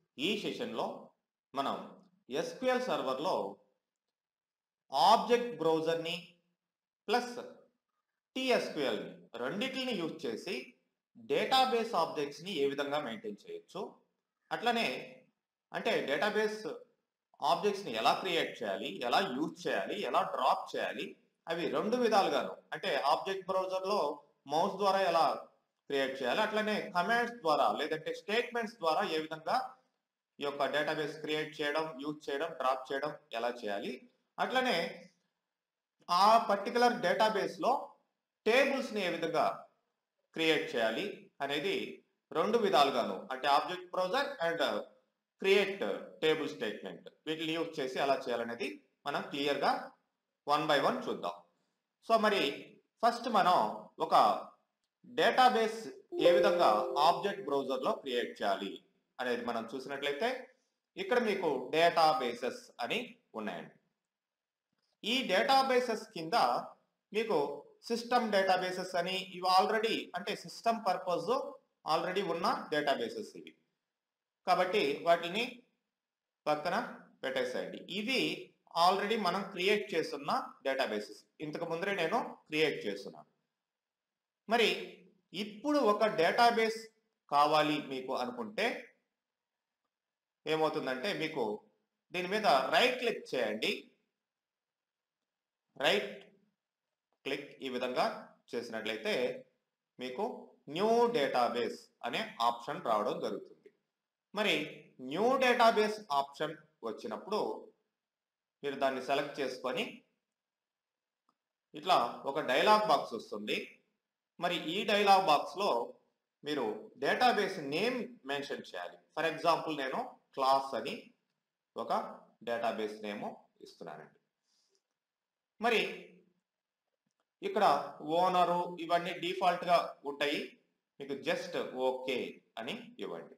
ఈ సెషన్లో మనం ఎస్క్యూఎల్ సర్వర్లో ఆబ్జెక్ట్ బ్రౌజర్ని ప్లస్ టీఎస్క్యూఎల్ని రెండింటిని యూజ్ చేసి డేటాబేస్ ఆబ్జెక్ట్స్ని ఏ విధంగా మెయింటైన్ చేయొచ్చు, అట్లనే అంటే డేటాబేస్ ఆబ్జెక్ట్స్ని ఎలా క్రియేట్ చేయాలి, ఎలా యూజ్ చేయాలి, ఎలా డ్రాప్ చేయాలి, అవి రెండు విధాలుగాను అంటే ఆబ్జెక్ట్ బ్రౌజర్లో మౌస్ ద్వారా ఎలా క్రియేట్ చేయాలి, అట్లనే కమాండ్స్ ద్వారా లేదంటే స్టేట్మెంట్స్ ద్వారా ఏ విధంగా ఈ యొక్క డేటాబేస్ క్రియేట్ చేయడం, యూజ్ చేయడం, డ్రాప్ చేయడం ఎలా చేయాలి, అట్లనే ఆ పర్టికులర్ డేటాబేస్లో టేబుల్స్ని ఏ విధంగా క్రియేట్ చేయాలి అనేది రెండు విధాలుగాను అంటే object browser and create table statement వీటిని యూజ్ చేసి ఎలా చేయాలనేది మనం క్లియర్గా వన్ బై వన్ చూద్దాం. సో మరి ఫస్ట్ మనం ఒక డేటాబేస్ ఏ విధంగా ఆబ్జెక్ట్ బ్రౌజర్లో క్రియేట్ చేయాలి అనేది మనం చూసినట్లయితే ఇక్కడ మీకు డేటాబేసెస్ అని ఉన్నాయండి. ఈ డేటాబేసెస్ కింద మీకు సిస్టమ్ డేటాబేసెస్ అని ఇవి ఆల్రెడీ అంటే సిస్టమ్ పర్పస్ ఆల్రెడీ ఉన్న డేటాబేసెస్ ఇవి, కాబట్టి వాటిని పక్కన పెట్టేసేయండి. ఇవి ఆల్రెడీ మనం క్రియేట్ చేస్తున్న డేటాబేసెస్, ఇంతకు ముందరే నేను క్రియేట్ చేస్తున్నాను. మరి ఇప్పుడు ఒక డేటాబేస్ కావాలి మీకు అనుకుంటే ఏమవుతుందంటే మీకు దీని మీద రైట్ క్లిక్ చేయండి. రైట్ క్లిక్ ఈ విధంగా చేసినట్లయితే మీకు న్యూ డేటాబేస్ అనే ఆప్షన్ రావడం జరుగుతుంది. మరి న్యూ డేటాబేస్ ఆప్షన్ వచ్చినప్పుడు మీరు దాన్ని సెలెక్ట్ చేసుకొని ఇట్లా ఒక డైలాగ్ బాక్స్ వస్తుంది. మరి ఈ డైలాగ్ బాక్స్లో మీరు డేటాబేస్ నేమ్ మెన్షన్ చేయాలి. ఫర్ ఎగ్జాంపుల్ నేను క్లాస్ అని ఒక డేటాబేస్ నేమ్ ఇస్తున్నానండి. మరి ఇక్కడ ఓనరు ఇవన్నీ డిఫాల్ట్గా ఉంటాయి, మీకు జస్ట్ ఓకే అని ఇవ్వండి.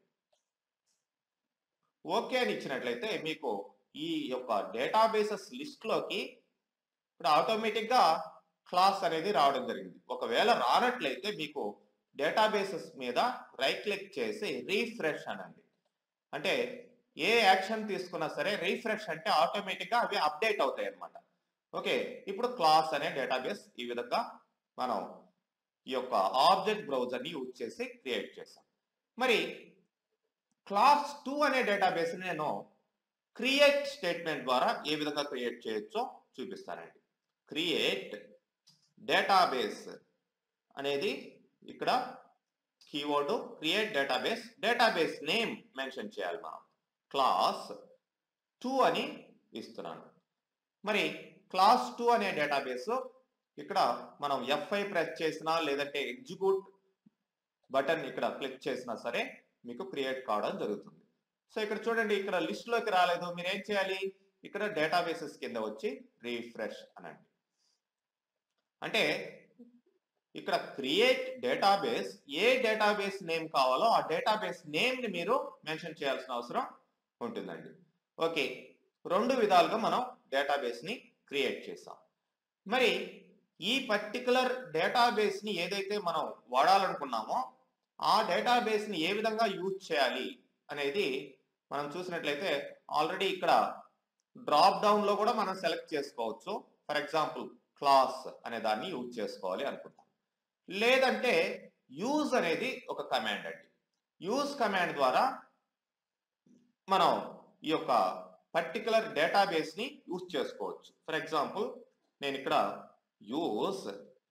ఓకే అని ఇచ్చినట్లయితే మీకు ఈ యొక్క డేటాబేసెస్ లిస్ట్లోకి ఇప్పుడు ఆటోమేటిక్గా క్లాస్ అనేది రావడం జరిగింది. ఒకవేళ రానట్లయితే మీకు డేటాబేసెస్ మీద రైట్ క్లిక్ చేసి రీఫ్రెష్ అనండి. అంటే ఏ యాక్షన్ తీసుకున్నా సరే రీఫ్రెష్ అంటే ఆటోమేటిక్గా అవి అప్డేట్ అవుతాయి అన్నమాట. ఓకే, ఇప్పుడు క్లాస్ అనే డేటాబేస్ ఈ విధంగా మనం ఈ యొక్క ఆబ్జెక్ట్ బ్రౌజర్ని యూజ్ చేసి క్రియేట్ చేసాం. మరి క్లాస్ 2 అనే డేటాబేస్ నేను క్రియేట్ స్టేట్మెంట్ ద్వారా ఏ విధంగా క్రియేట్ చేయొచ్చో చూపిస్తానండి. క్రియేట్ డేటాబేస్ అనేది ఇక్కడ keyword create database, database name mention చేయాలి. మనం క్లాస్ 2 అని ఇస్తున్నాను. మరి క్లాస్ 2 అనే డేటాబేస్ ఇక్కడ మనం F5 ప్రెస్ చేసినా లేదంటే ఎగ్జిక్యూట్ బటన్ ఇక్కడ క్లిక్ చేసినా సరే మీకు క్రియేట్ కావడం జరుగుతుంది. సో ఇక్కడ చూడండి, ఇక్కడ లిస్ట్లోకి రాలేదు. మీరు ఏం చేయాలి, ఇక్కడ డేటాబేసెస్ కింద వచ్చి రీఫ్రెష్ అనండి. అంటే ఇక్కడ క్రియేట్ డేటాబేస్ ఏ డేటాబేస్ నేమ్ కావాలో ఆ డేటాబేస్ నేమ్ని మీరు మెన్షన్ చేయాల్సిన అవసరం ఉంటుందండి. ఓకే, రెండు విధాలుగా మనం డేటాబేస్ని క్రియేట్ చేసాం. మరి ఈ పర్టికులర్ డేటాబేస్ని ఏదైతే మనం వాడాలనుకున్నామో ఆ డేటాబేస్ని ఏ విధంగా యూజ్ చేయాలి అనేది మనం చూసినట్లయితే ఆల్రెడీ ఇక్కడ డ్రాప్ డౌన్లో కూడా మనం సెలెక్ట్ చేసుకోవచ్చు. ఫర్ ఎగ్జాంపుల్ క్లాస్ అనే దాన్ని యూజ్ చేసుకోవాలి అనుకుంటాం. లేదంటే యూజ్ అనేది ఒక కమాండ్ అండి. యూజ్ కమాండ్ ద్వారా మనం ఈ యొక్క పర్టికులర్ డేటాబేస్ని యూజ్ చేసుకోవచ్చు. ఫర్ ఎగ్జాంపుల్ నేను ఇక్కడ యూజ్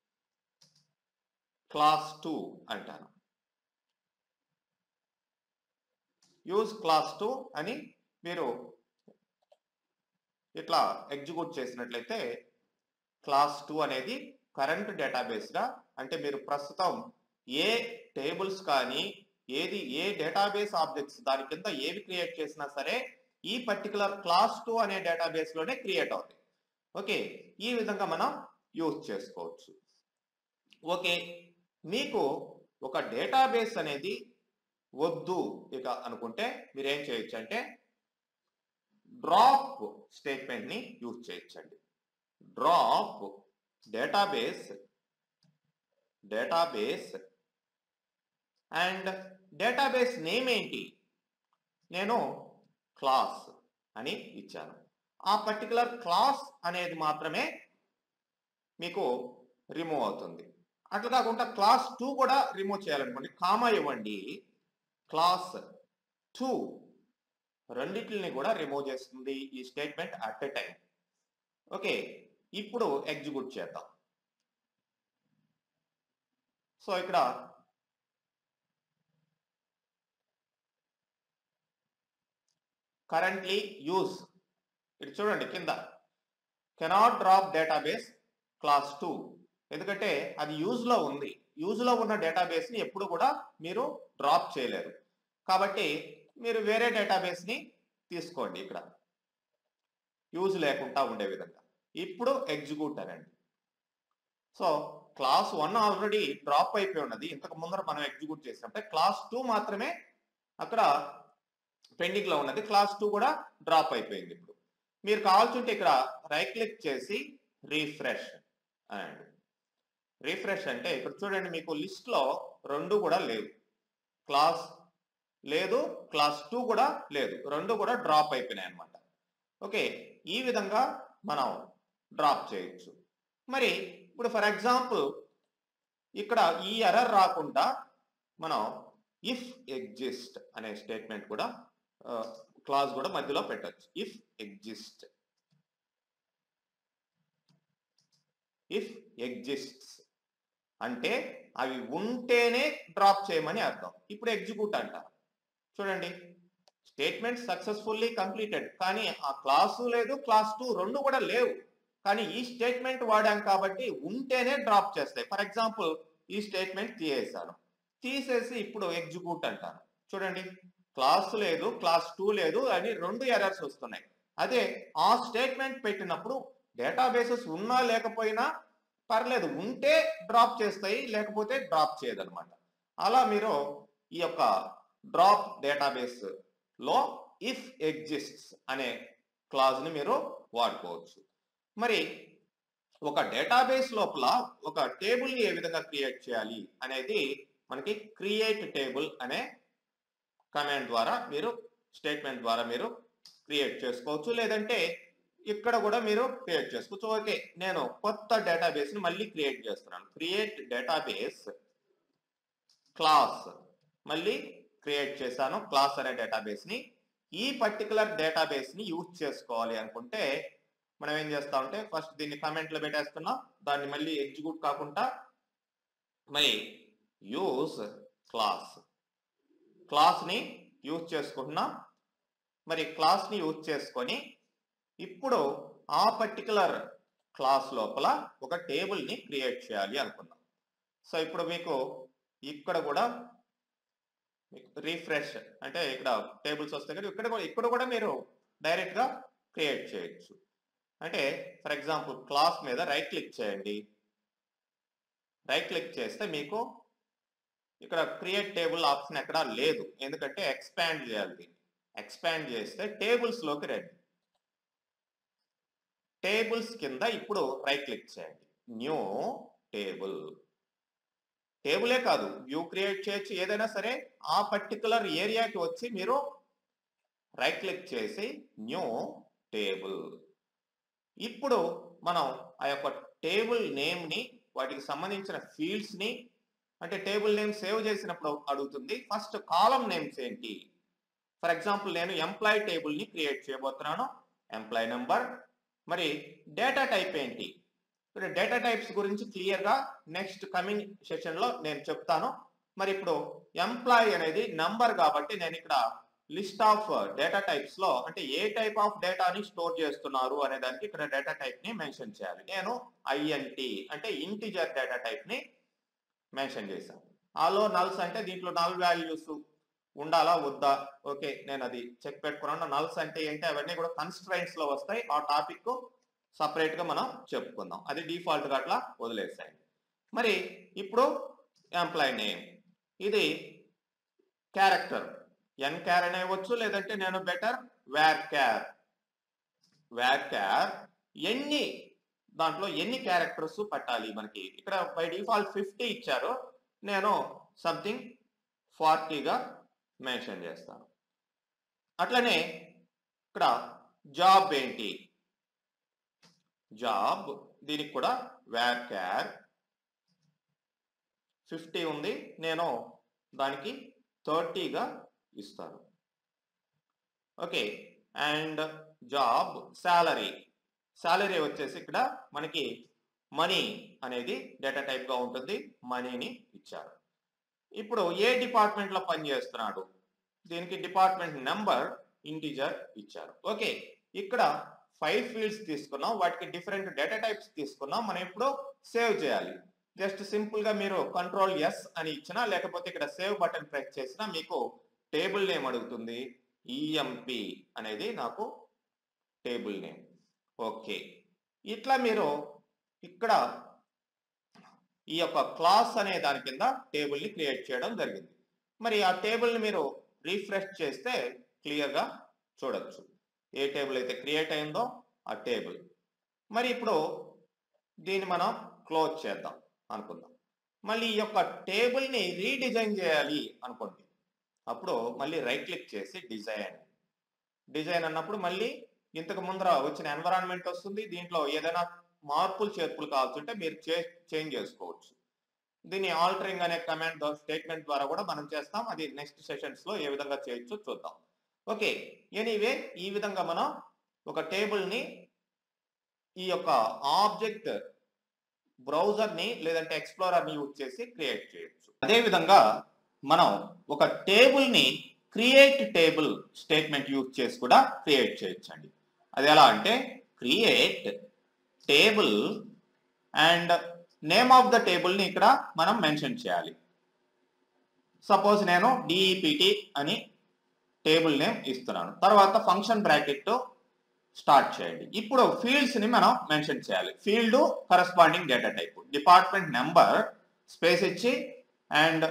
క్లాస్ 2 అంటాను. యూజ్ క్లాస్ 2 అని మీరు ఇట్లా ఎగ్జిక్యూట్ చేసినట్లయితే క్లాస్ 2 అనేది కరెంట్ డేటాబేస్గా అంటే మీరు ప్రస్తుతం ఏ టేబుల్స్ కానీ ఏ డేటాబేస్ ఆబ్జెక్ట్స్ దాని కింద ఏవి క్రియేట్ చేసినా సరే ఈ పర్టికులర్ క్లాస్ 2 అనే డేటాబేస్లోనే క్రియేట్ అవుతాయి. ఓకే, ఈ విధంగా మనం యూజ్ చేసుకోవచ్చు. ఓకే, మీకు ఒక డేటాబేస్ అనేది వద్దు ఇక అనుకుంటే మీరు ఏం చేయొచ్చు అంటే డ్రాప్ స్టేట్మెంట్ని యూజ్ చేయొచ్చండి. Drop database and database name ఏంటి, నేను క్లాస్ అని ఇచ్చాను. ఆ పర్టికులర్ క్లాస్ అనేది మాత్రమే మీకు రిమూవ్ అవుతుంది. అట్లా కాకుండా క్లాస్ 2 కూడా రిమూవ్ చేయాలనుకోండి, కామా ఇవ్వండి. క్లాస్ 2 రెండిటిని కూడా రిమూవ్ చేస్తుంది ఈ statement at a time. Okay, ఇప్పుడు ఎగ్జిక్యూట్ చేద్దాం. సో ఇక్కడ కరెంట్లీ యూజ్, ఇటు చూడండి కింద కెనాట్ డ్రాప్ డేటాబేస్ క్లాస్ 2, ఎందుకంటే అది యూజ్లో ఉంది. యూజ్లో ఉన్న డేటాబేస్ని ఎప్పుడు కూడా మీరు డ్రాప్ చేయలేరు. కాబట్టి మీరు వేరే డేటాబేస్ని తీసుకోండి ఇక్కడ యూజ్ లేకుండా ఉండే విధంగా. ఇప్పుడు ఎగ్జిక్యూట్ అనండి. సో క్లాస్ 1 ఆల్రెడీ డ్రాప్ అయిపోయి ఉన్నది, ఇంతకు ముందర మనం ఎగ్జిక్యూట్ చేసినప్పుడు. క్లాస్ 2 మాత్రమే అక్కడ పెండింగ్ లో ఉన్నది, క్లాస్ 2 కూడా డ్రాప్ అయిపోయింది. ఇప్పుడు మీరు కావాల్సింటే ఇక్కడ రైట్ క్లిక్ చేసి రీఫ్రెష్ అనండి. రీఫ్రెష్ అంటే ఇక్కడ చూడండి, మీకు లిస్ట్ లో 2 కూడా లేవు, క్లాస్ లేదు, క్లాస్ 2 కూడా లేదు, 2 కూడా డ్రాప్ అయిపోయినాయి అనమాట. ఓకే, ఈ విధంగా మనం డ్రాప్ చేయొచ్చు. మరి ఇప్పుడు ఫర్ ఎగ్జాంపుల్ ఇక్కడ ఈ ఎర్రర్ రాకుండా మనం ఇఫ్ ఎగ్జిస్ట్ అనే స్టేట్మెంట్ కూడా క్లాజ్ కూడా మధ్యలో పెట్టచ్చు. ఇఫ్ ఎగ్జిస్ట్, ఇఫ్ ఎగ్జిస్ట్స్ అంటే అవి ఉంటేనే డ్రాప్ చేయమని అర్థం. ఇప్పుడు ఎగ్జిక్యూట్ అంటారు. చూడండి, స్టేట్మెంట్ సక్సెస్ఫుల్లీ కంప్లీటెడ్, కానీ ఆ క్లాసు లేదు, క్లాస్ 2 2 కూడా లేవు. కానీ ఈ స్టేట్మెంట్ వాడాం కాబట్టి ఉంటేనే డ్రాప్ చేస్తాయి. ఫర్ ఎగ్జాంపుల్ ఈ స్టేట్మెంట్ తీసేసాను, తీసేసి ఇప్పుడు ఎగ్జిక్యూట్ అంటాను. చూడండి, క్లాస్ లేదు, క్లాస్ 2 లేదు అని 2 ఎర్రర్స్ వస్తున్నాయి. అదే ఆ స్టేట్మెంట్ పెట్టినప్పుడు డేటాబేసెస్ ఉన్నా లేకపోయినా పర్లేదు, ఉంటే డ్రాప్ చేస్తాయి, లేకపోతే డ్రాప్ చేయదనమాట. అలా మీరు ఈ యొక్క డ్రాప్ డేటాబేస్ లో ఇఫ్ ఎగ్జిస్ట్స్ అనే క్లాజ్ ని మీరు వాడుకోవచ్చు. మరి ఒక డేటాబేస్ లోపల ఒక టేబుల్ ని ఏ విధంగా క్రియేట్ చేయాలి అనేది మనకి క్రియేట్ టేబుల్ అనే కమాండ్ ద్వారా మీరు, స్టేట్మెంట్ ద్వారా మీరు క్రియేట్ చేసుకోవచ్చు. లేదంటే ఇక్కడ కూడా మీరు క్రియేట్ చేసుకోవచ్చు. ఓకే, నేను కొత్త డేటాబేస్ ని మళ్ళీ క్రియేట్ చేస్తున్నాను. క్రియేట్ డేటాబేస్ క్లాస్ మళ్ళీ క్రియేట్ చేశాను, క్లాస్ అనే డేటాబేస్ ని. ఈ పర్టికులర్ డేటాబేస్ ని యూజ్ చేసుకోవాలి అనుకుంటే మనం ఏం చేస్తామంటే ఫస్ట్ దీన్ని కమెంట్ లో పెట్టేస్తున్నాం, దాన్ని మళ్ళీ ఎగ్జిక్యూట్ కాకుండా మరి యూజ్ క్లాస్, క్లాస్ ని యూజ్ చేసుకుంటున్నాం. మరి క్లాస్ ని యూజ్ చేసుకొని ఇప్పుడు ఆ పర్టికులర్ క్లాస్ లోపల ఒక టేబుల్ ని క్రియేట్ చేయాలి అనుకున్నాం. సో ఇప్పుడు మీకు ఇక్కడ కూడా రీఫ్రెష్ అంటే ఇక్కడ టేబుల్స్ వస్తాయి కదా, ఇక్కడ కూడా మీరు డైరెక్ట్ గా క్రియేట్ చేయొచ్చు. అంటే ఫర్ ఎగ్జాంపుల్ క్లాస్ మీద రైట్ క్లిక్ చేయండి. రైట్ క్లిక్ చేస్తే మీకు ఇక్కడ క్రియేట్ టేబుల్ ఆప్షన్ ఎక్కడా లేదు, ఎందుకంటే ఎక్స్పాండ్ చేయాలి. ఎక్స్పాండ్ చేస్తే టేబుల్స్ లోకి రండి. టేబుల్స్ కింద ఇప్పుడు రైట్ క్లిక్ చేయండి, న్యూ టేబుల్. టేబులే కాదు, వ్యూ క్రియేట్ చేయొచ్చు, ఏదైనా సరే. ఆ పర్టికులర్ ఏరియాకి వచ్చి మీరు రైట్ క్లిక్ చేసి న్యూ టేబుల్. ఇప్పుడు మనం ఆ యొక్క టేబుల్ నేమ్ ని, వాటికి సంబంధించిన ఫీల్డ్స్ ని, అంటే టేబుల్ నేమ్ సేవ్ చేసినప్పుడు అడుగుతుంది ఫస్ట్ కాలం నేమ్స్ ఏంటి. ఫర్ ఎగ్జాంపుల్ నేను ఎంప్లాయీ టేబుల్ ని క్రియేట్ చేయబోతున్నాను, ఎంప్లాయీ నెంబర్. మరి డేటా టైప్ ఏంటి, ఇక్కడ డేటా టైప్స్ గురించి క్లియర్ గా నెక్స్ట్ కమింగ్ సెషన్ లో నేను చెప్తాను. మరి ఇప్పుడు ఎంప్లాయీ అనేది నంబర్ కాబట్టి నేను ఇక్కడ లిస్ట్ ఆఫ్ డేటా టైప్స్ లో అంటే ఏ టైప్ ఆఫ్ డేటాని స్టోర్ చేస్తున్నారు అనే దానికి ఇక్కడ డేటా టైప్ ని మెన్షన్ చేయాలి. నేను INT అంటే ఇంటిజర్ డేటా టైప్ ని మెన్షన్ చేశాను. ఆలో నల్స్ అంటే దీంట్లో నల్ వాల్యూస్ ఉండాలా వద్దా, ఓకే నేను అది చెక్ పెట్టుకున్నాను. నల్స్ అంటే ఏంటి అవన్నీ కూడా కన్స్ట్రైంట్స్ లో వస్తాయి, ఆ టాపిక్ సపరేట్ గా మనం చెప్పుకుందాం, అది డిఫాల్ట్ గా అట్లా వదిలేసాయండి. మరి ఇప్పుడు ఎంప్లాయీ నేమ్, ఇది క్యారెక్టర్ ఎన్క్యార్ అనేవచ్చు, లేదంటే నేను బెటర్ వేర్ క్యార్. ఎన్ని దాంట్లో ఎన్ని క్యారెక్టర్స్ పట్టాలి మనకి, ఇక్కడ బై డిఫాల్ట్ 50 ఇచ్చారు, నేను సంథింగ్ 40గా మెన్షన్ చేస్తాను. అట్లనే ఇక్కడ జాబ్ ఏంటి, జాబ్ దీనికి కూడా varchar 50 ఉంది, నేను దానికి 30గా ఇస్తాను. Okay, and job salary, salary వచ్చేసి ఇక్కడ మనకి మనీ అనేది డేటా టైప్ గా ఉంటుంది, మనీని ఇచ్చారు. ఇప్పుడు ఏ డిపార్ట్మెంట్ లో పనిచేస్తున్నాడు, దీనికి డిపార్ట్మెంట్ నెంబర్ ఇంటిజర్ ఇచ్చారు. ఓకే, ఇక్కడ 5 ఫీల్డ్స్ తీసుకున్నాం, వాటికి డిఫరెంట్ డేటా టైప్స్ తీసుకున్నాం. మనం ఇప్పుడు సేవ్ చేయాలి. జస్ట్ సింపుల్ గా మీరు కంట్రోల్ ఎస్ అని ఇచ్చినా లేకపోతే ఇక్కడ సేవ్ బటన్ ప్రెస్ చేసినా మీకు టేబుల్ నేమ్ అడుగుతుంది. ఈఎంపి అనేది నాకు టేబుల్ నేమ్. ఓకే, ఇట్లా మీరు ఇక్కడ ఈ యొక్క క్లాస్ అనే దాని కింద టేబుల్ ని క్రియేట్ చేయడం జరిగింది. మరి ఆ టేబుల్ ని మీరు రిఫ్రెష్ చేస్తే క్లియర్ గా చూడొచ్చు ఏ టేబుల్ అయితే క్రియేట్ అయిందో ఆ టేబుల్. మరి ఇప్పుడు దీన్ని మనం క్లోజ్ చేద్దాం అనుకుందాం. మళ్ళీ ఈ యొక్క టేబుల్ ని రీడిజైన్ చేయాలి అనుకోండి, అప్పుడు మళ్ళీ రైట్ క్లిక్ చేసి డిజైన్ అన్నప్పుడు మళ్ళీ ఇంతకు ముందర వచ్చిన ఎన్విరాన్మెంట్ వస్తుంది. దీంట్లో ఏదైనా మార్పులు చేర్పులు కావాల్సి ఉంటే మీరు చేంజ్ చేసుకోవచ్చు. దీన్ని ఆల్టరింగ్ అనే కమాండ్ స్టేట్మెంట్ ద్వారా కూడా మనం చేస్తాం. అది నెక్స్ట్ సెషన్స్ లో ఏ విధంగా చేయొచ్చో చూద్దాం. ఓకే, ఎనీవే ఈ విధంగా మనం ఒక టేబుల్ ని ఈ యొక్క ఆబ్జెక్ట్ బ్రౌజర్ ని లేదంటే ఎక్స్ప్లోరర్ ని యూజ్ చేసి క్రియేట్ చేయొచ్చు. అదే విధంగా మనం ఒక టేబుల్ ని క్రియేట్ టేబుల్ స్టేట్మెంట్ యూజ్ చేసి కూడా క్రియేట్ చేయొచ్చండి. అది ఎలా అంటే create table and name of the table ని ఇక్కడ మనం మెన్షన్ చేయాలి. సపోజ్ నేను డిఈపిటి అని టేబుల్ నేమ్ ఇస్తున్నాను, తర్వాత ఫంక్షన్ బ్రాకెట్ స్టార్ట్ చేయండి. ఇప్పుడు ఫీల్డ్స్ ని మనం మెన్షన్ చేయాలి. Field corresponding data type, department number space ఇచ్చి అండ్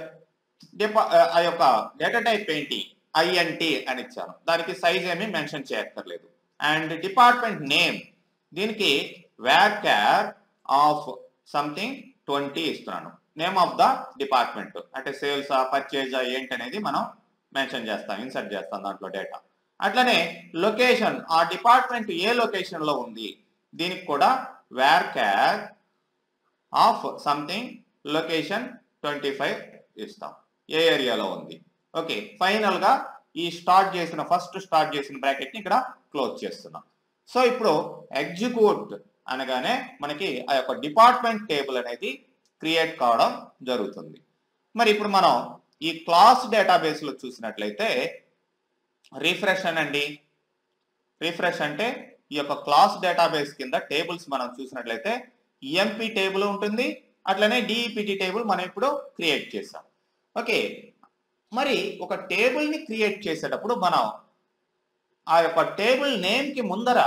ఆ యొక్క డేటా టైప్ ఏంటి ఐఎన్టి అని ఇచ్చాను, దానికి సైజ్ ఏమి మెన్షన్ చేయక్కర్లేదు. అండ్ డిపార్ట్మెంట్ నేమ్ దీనికి varchar ఆఫ్ సంథింగ్ 20 ఇస్తున్నాను. నేమ్ ఆఫ్ ద డిపార్ట్మెంట్ అంటే సేల్స్ పర్చేజ్ ఏంటి అనేది మనం మెన్షన్ చేస్తాం, ఇన్సర్ట్ చేస్తాం దాంట్లో డేటా. అట్లనే లొకేషన్, ఆ డిపార్ట్మెంట్ ఏ లొకేషన్ లో ఉంది, దీనికి కూడా varchar ఆఫ్ సంథింగ్ లొకేషన్ 25 ఇస్తాం, ఏ ఏరియాలో ఉంది. ఓకే, ఫైనల్ గా ఈ ఫస్ట్ స్టార్ట్ చేసిన బ్రాకెట్ ని ఇక్కడ క్లోజ్ చేస్తున్నాం. సో ఇప్పుడు ఎగ్జిక్యూట్ అనగానే మనకి ఆ యొక్క డిపార్ట్మెంట్ టేబుల్ అనేది క్రియేట్ కావడం జరుగుతుంది. మరి ఇప్పుడు మనం ఈ క్లాస్ డేటాబేస్ లో చూసినట్లయితే రిఫ్రెష్ అనండి. రిఫ్రెష్ అంటే ఈ యొక్క క్లాస్ డేటాబేస్ కింద టేబుల్స్ మనం చూసినట్లయితే ఈఎంపి టేబుల్ ఉంటుంది, అట్లనే డిఈపిటి టేబుల్ మనం ఇప్పుడు క్రియేట్ చేసాం. ఓకే, మరి ఒక టేబుల్ ని క్రియేట్ చేసేటప్పుడు మనం ఆ యొక్క టేబుల్ నేమ్ కి ముందర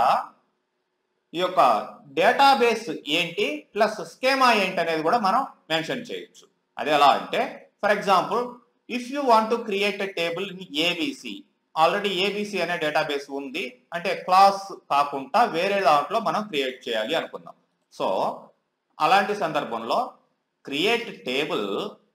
ఈ యొక్క డేటాబేస్ ఏంటి ప్లస్ స్కీమా ఏంటి అనేది కూడా మనం మెన్షన్ చేయొచ్చు. అది ఎలా అంటే for example if you want to create a table in ABC, already ABC అనే డేటాబేస్ ఉంది అంటే క్లాస్ కాకుండా వేరే దాంట్లో మనం క్రియేట్ చేయాలి అనుకుందాం. సో అలాంటి సందర్భంలో క్రియేట్ టేబుల్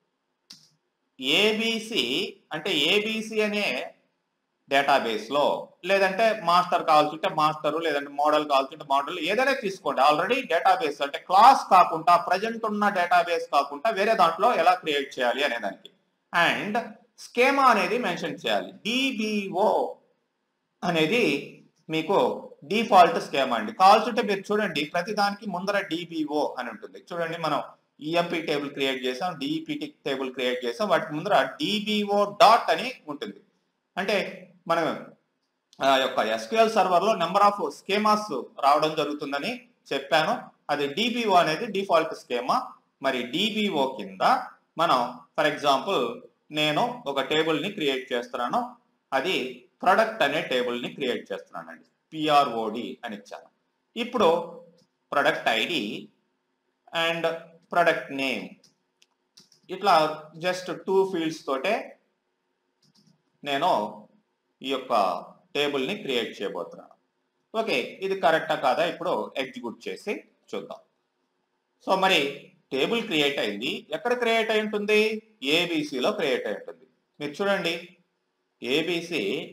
ఏబిసి అంటే ఏబిసి అనే డేటాబేస్ లో, లేదంటే మాస్టర్ కావాల్సింటే మాస్టర్, లేదంటే మోడల్ కావాల్సింటే మోడల్, ఏదైనా తీసుకోండి. ఆల్రెడీ డేటాబేస్ అంటే క్లాస్ కాకుండా ప్రజెంట్ ఉన్న డేటాబేస్ కాకుండా వేరే దాంట్లో ఎలా క్రియేట్ చేయాలి అనే దానికి. అండ్ స్కీమా అనేది మెన్షన్ చేయాలి. డిబిఓ అనేది మీకు డిఫాల్ట్ స్కీమా అండి. కావాల్సింటే మీరు చూడండి ప్రతి దానికి ముందర డిబిఓ అని ఉంటుంది. చూడండి మనం ఈఎంపి టేబుల్ క్రియేట్ చేసాం, డిఈపిటి టేబుల్ క్రియేట్ చేసాం, వాటి ముందర డిబిఓ డాట్ అని ఉంటుంది. అంటే మనం ఆ యొక్క ఎస్క్యూఎల్ సర్వర్ లో నెంబర్ ఆఫ్ స్కీమాస్ రావడం జరుగుతుందని చెప్పాను. అది డిబిఓ అనేది డిఫాల్ట్ స్కీమా. మరి డిబిఓ కింద మనం ఫర్ ఎగ్జాంపుల్ నేను ఒక టేబుల్ ని క్రియేట్ చేస్తున్నాను, అది ప్రొడక్ట్ అనే టేబుల్ ని క్రియేట్ చేస్తున్నానండి, పిఆర్ఓడి అని ఇచ్చాను. ఇప్పుడు product ID and product name ఇట్లా జస్ట్ 2 ఫీల్డ్స్ తోటే నేను ఈ యొక్క టేబుల్ ని క్రియేట్ చేయబోతున్నాను. ఓకే, ఇది కరెక్టా కాదా ఇప్పుడు ఎగ్జిక్యూట్ చేసి చూద్దాం. సో మరి టేబుల్ క్రియేట్ అయింది, ఎక్కడ క్రియేట్ అయి ఉంటుంది, ఏబిసిలో క్రియేట్ అయి ఉంటుంది. మీరు చూడండి ఏబిసి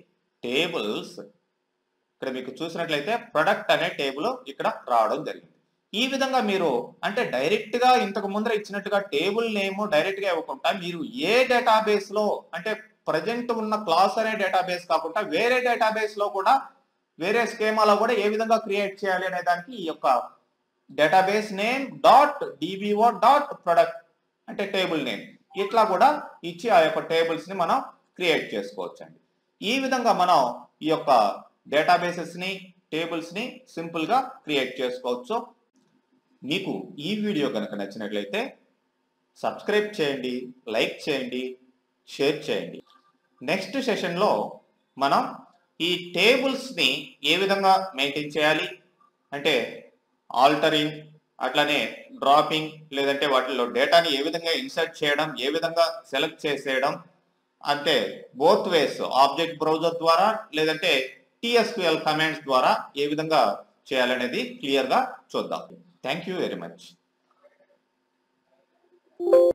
టేబుల్స్ ఇక్కడ మీకు చూసినట్లయితే ప్రొడక్ట్ అనే టేబుల్ ఇక్కడ రావడం జరిగింది. ఈ విధంగా మీరు అంటే డైరెక్ట్ గా ఇంతకు ముందర ఇచ్చినట్టుగా టేబుల్ నేమ్ డైరెక్ట్ గా ఇవ్వకుండా మీరు ఏ డేటాబేస్ లో అంటే ప్రజెంట్ ఉన్న క్లాస్ అనే డేటాబేస్ కాకుండా వేరే డేటాబేస్ లో కూడా వేరే స్కీమాలో కూడా ఏ విధంగా క్రియేట్ చేయాలి అనే దానికి ఈ యొక్క database name dot DBO dot product అంటే టేబుల్ నేమ్ ఇట్లా కూడా ఇచ్చి ఆ యొక్క టేబుల్స్ ని మనం క్రియేట్ చేసుకోవచ్చు అండి. ఈ విధంగా మనం ఈ యొక్క డేటాబేసెస్ ని టేబుల్స్ ని సింపుల్ గా క్రియేట్ చేసుకోవచ్చు. మీకు ఈ వీడియో కనుక నచ్చినట్లయితే సబ్స్క్రైబ్ చేయండి, లైక్ చేయండి, షేర్ చేయండి. నెక్స్ట్ సెషన్లో మనం ఈ టేబుల్స్ ని ఏ విధంగా మెయింటైన్ చేయాలి అంటే ఆల్టరింగ్ అట్లానే డ్రాపింగ్ లేదంటే వాటిలో డేటాని ఏ విధంగా ఇన్సర్ట్ చేయడం, ఏ విధంగా సెలెక్ట్ చేసేయడం అంటే బోత్ వేస్ ఆబ్జెక్ట్ బ్రౌజర్ ద్వారా లేదంటే TSQL కమాండ్స్ ద్వారా ఏ విధంగా చేయాలనేది క్లియర్ గా చూద్దాం. Thank you very much.